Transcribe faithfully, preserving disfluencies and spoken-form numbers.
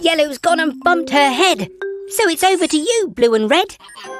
yellow's gone and bumped her head. So it's over to you, blue and red.